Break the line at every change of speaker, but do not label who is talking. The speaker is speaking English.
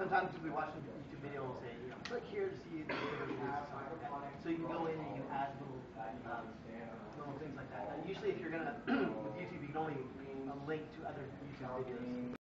sometimes if we watch a YouTube video, we'll say, you know, click here to see the version of something like that. So you can go in and you can add little things like that. Now, usually if you're gonna with YouTube, you can only link to other YouTube videos.